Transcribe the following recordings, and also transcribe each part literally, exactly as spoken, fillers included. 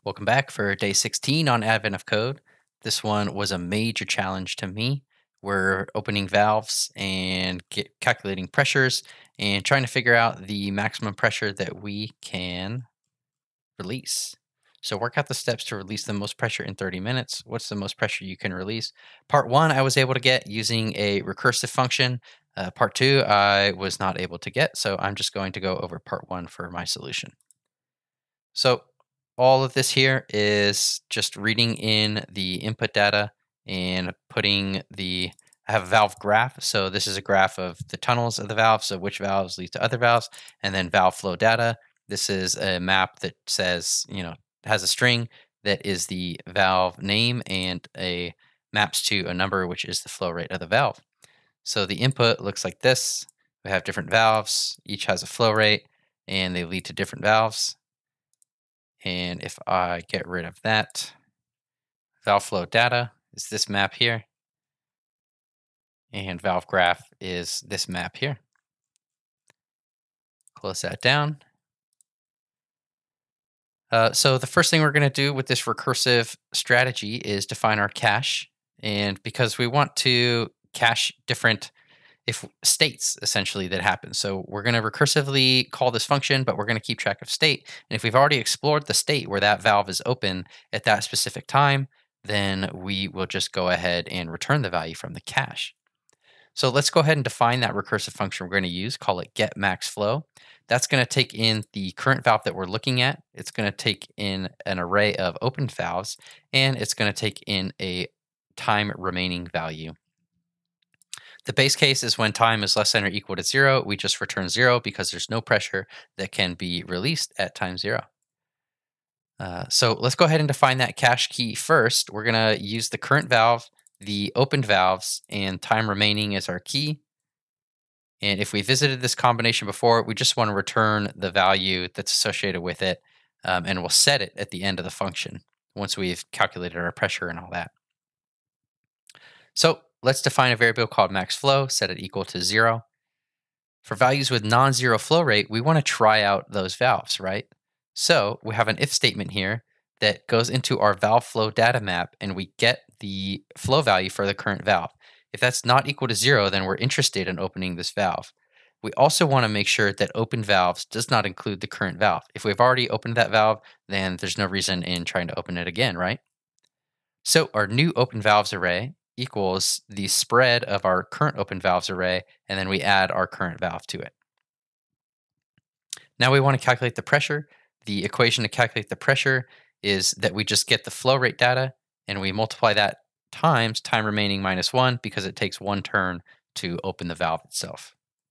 Welcome back for day sixteen on Advent of Code. This one was a major challenge to me. We're opening valves and get, calculating pressures and trying to figure out the maximum pressure that we can release. So work out the steps to release the most pressure in thirty minutes. What's the most pressure you can release? Part one, I was able to get using a recursive function. Uh, part two, I was not able to get. So I'm just going to go over part one for my solution. So all of this here is just reading in the input data and putting the, I have a valve graph. So this is a graph of the tunnels of the valve. So which valves lead to other valves, and then valve flow data. This is a map that says, you know, has a string that is the valve name and a maps to a number, which is the flow rate of the valve. So the input looks like this. We have different valves, each has a flow rate, and they lead to different valves. And if I get rid of that, valve flow data is this map here. And valve graph is this map here. Close that down. Uh, so the first thing we're going to do with this recursive strategy is define our cache. And because we want to cache different if states essentially that happen. So we're going to recursively call this function, but we're going to keep track of state. And if we've already explored the state where that valve is open at that specific time, then we will just go ahead and return the value from the cache. So let's go ahead and define that recursive function we're going to use, call it getMaxFlow. That's going to take in the current valve that we're looking at. It's going to take in an array of open valves, and it's going to take in a time remaining value. The base case is when time is less than or equal to zero, we just return zero because there's no pressure that can be released at time zero. Uh, so let's go ahead and define that cache key first. We're going to use the current valve, the opened valves, and time remaining as our key. And if we visited this combination before, we just want to return the value that's associated with it, um, and we'll set it at the end of the function once we've calculated our pressure and all that. So let's define a variable called maxFlow, set it equal to zero. For values with non-zero flow rate, we want to try out those valves, right? So we have an if statement here that goes into our valve flow data map, and we get the flow value for the current valve. If that's not equal to zero, then we're interested in opening this valve. We also want to make sure that open valves does not include the current valve. If we've already opened that valve, then there's no reason in trying to open it again, right? So our new open valves array equals the spread of our current open valves array, and then we add our current valve to it. Now we want to calculate the pressure. The equation to calculate the pressure is that we just get the flow rate data, and we multiply that times time remaining minus one because it takes one turn to open the valve itself.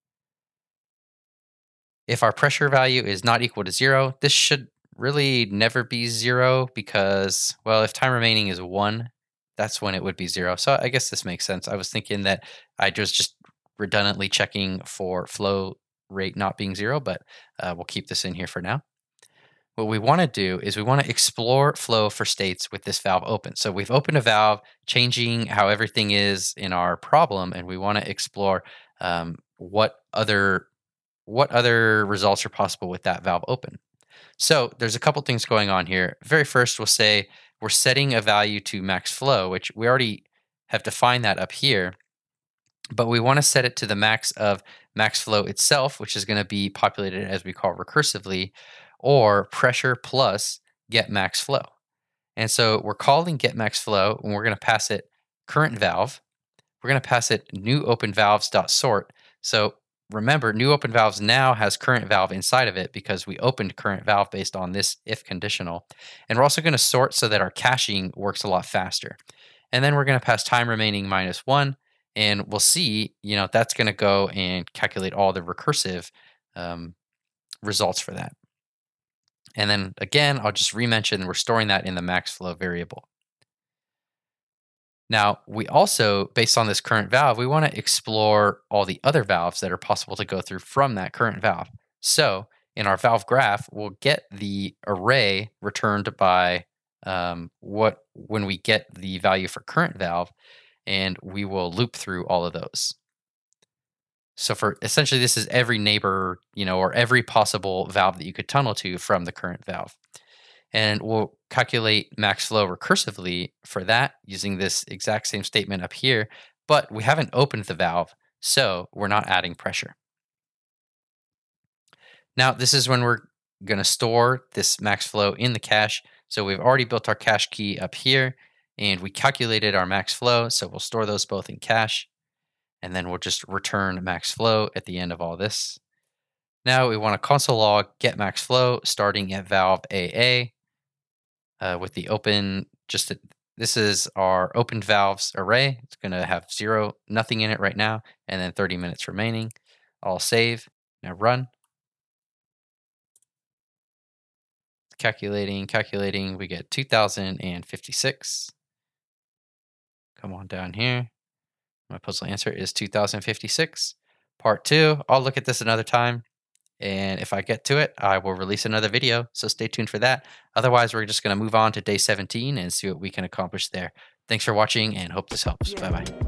If our pressure value is not equal to zero, this should really never be zero because, well, if time remaining is one, that's when it would be zero. So I guess this makes sense. I was thinking that I was just redundantly checking for flow rate not being zero, but uh, we'll keep this in here for now. What we want to do is we want to explore flow for states with this valve open. So we've opened a valve, changing how everything is in our problem, and we want to explore um, what other what other results are possible with that valve open. So there's a couple things going on here. Very first, we'll say we're setting a value to max flow, which we already have defined that up here, but we want to set it to the max of max flow itself, which is going to be populated as we call recursively, or pressure plus get max flow. And so we're calling get max flow, and we're going to pass it current valve. We're going to pass it new open valves dot sort. So remember, new open valves now has current valve inside of it because we opened current valve based on this if conditional. And we're also going to sort so that our caching works a lot faster. And then we're going to pass time remaining minus one, and we'll see, you know, that's going to go and calculate all the recursive um, results for that. And then again, I'll just re-mention we're storing that in the max flow variable. Now, we also, based on this current valve, we want to explore all the other valves that are possible to go through from that current valve. So in our valve graph, we'll get the array returned by um, what when we get the value for current valve, and we will loop through all of those. So for essentially, this is every neighbor, you know, or every possible valve that you could tunnel to from the current valve. And we'll calculate max flow recursively for that using this exact same statement up here, but we haven't opened the valve, so we're not adding pressure. Now, this is when we're going to store this max flow in the cache. So we've already built our cache key up here, and we calculated our max flow, so we'll store those both in cache, and then we'll just return max flow at the end of all this. Now we want to console log get max flow starting at valve A A uh, with the open, just the, this is our opened valves array. It's going to have zero, nothing in it right now, and then thirty minutes remaining. I'll save. Now run. Calculating, calculating. We get two thousand fifty-six. Come on down here. My puzzle answer is two thousand fifty-six. Part two, I'll look at this another time. And if I get to it, I will release another video. So stay tuned for that. Otherwise, we're just going to move on to day seventeen and see what we can accomplish there. Thanks for watching and hope this helps. Bye-bye.